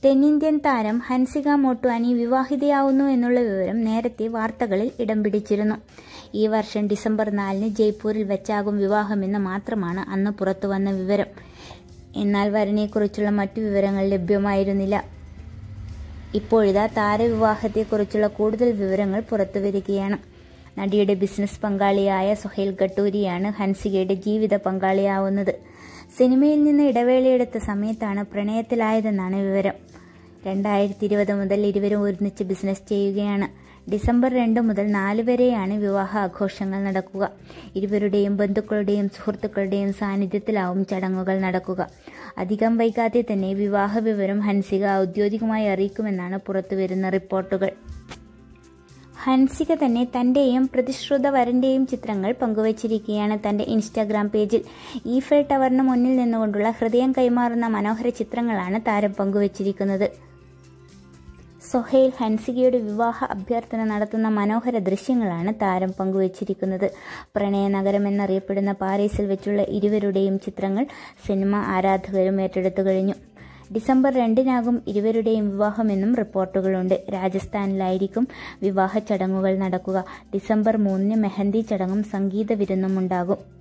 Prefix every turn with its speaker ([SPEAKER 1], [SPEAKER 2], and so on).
[SPEAKER 1] തെന്നിന്ത്യൻ താരം ഹൻസിക മോട്വാനി വിവാഹിതയാവുന്നു എന്നുള്ള വിവരം നേരത്തെ വാർത്തകളിൽ ഇടം പിടിച്ചിരുന്നു. ഈ വർഷം ഡിസംബർ 4-ന് ജയ്പൂരിൽ വെച്ചാകും വിവാഹമെന്ന് മാത്രമാണ് അന്ന് പുറത്തുവന്ന വിവരം. എന്നാൽ വരനെക്കുറിച്ചുള്ള മറ്റു വിവരങ്ങൾ ലഭ്യമായിരുന്നില്ല. ഇപ്പോഴിതാ താരവിവാഹത്തെക്കുറിച്ചുള്ള കൂടുതൽ വിവരങ്ങൾ പുറത്തുവരികയാണ്. നടിയുടെ ബിസിനസ് പങ്കാളിയായ സുഹൈൽ ഗട്ടൂരിയാണ് ഹൻസികയുടെ ജീവിത പങ്കാളിയാവുന്നത്. സിനിമയിൽ നിന്ന് ഇടവേളയെടുത്ത സമയത്താണ് പ്രണയത്തിലായതെന്നാണ് വിവരം. 2020 മുതൽ ഇരുവരും ഒരുമിച്ച് ബിസിനസ് ചെയ്യുകയാണ്. ഡിസംബർ 2 മുതൽ 4 വരെയാണ് വിവാഹ ആഘോഷങ്ങൾ നടക്കുക. ഇരുവരുടെയും ബന്ധുക്കളുടെയും സുഹൃത്തുക്കളുടെയും സാന്നിധ്യത്തിലാവും ചടങ്ങുകൾ നടക്കുക. അധികം വൈകാതെ തന്നെ വിവാഹ വിവരം ഹൻസിക ഔദ്യോഗികമായി അറിയിക്കുമെന്നാണ് പുറത്തുവരുന്ന റിപ്പോർട്ടുകൾ. ഹൻസിക തന്നെ തന്റെയും പ്രതിശ്രുത വരന്റെയും ചിത്രങ്ങൾ പങ്കുവച്ചിരിക്കുകയാണ് തന്റെ ഇൻസ്റ്റാഗ്രാം പേജിൽ. ഈഫൽ ടവറിന് മുന്നിൽ നിന്നുകൊണ്ടുള്ള ഹൃദയം കൈമാറുന്ന മനോഹര ചിത്രങ്ങളാണ് താരം പങ്കുവച്ചിരിക്കുന്നത്. സുഹൈൽ ഹൻസികയുടെ വിവാഹ അഭ്യർത്ഥന നടത്തുന്ന മനോഹര ദൃശ്യങ്ങളാണ് താരം പങ്കുവച്ചിരിക്കുന്നത്. പ്രണയ നഗരം എന്നറിയപ്പെടുന്ന പാരീസിൽ വെച്ചുള്ള ഇരുവരുടെയും ചിത്രങ്ങൾ സിനിമ ആരാധകരും ഏറ്റെടുത്തു കഴിഞ്ഞു. ഡിസംബർ 2-നാകും ഇരുവരുടെയും വിവാഹമെന്നും റിപ്പോർട്ടുകളുണ്ട്. രാജസ്ഥാനിലായിരിക്കും വിവാഹ ചടങ്ങുകൾ നടക്കുക. ഡിസംബർ 3-ന് മെഹന്തി ചടങ്ങും സംഗീത വിരുന്നും ഉണ്ടാകും.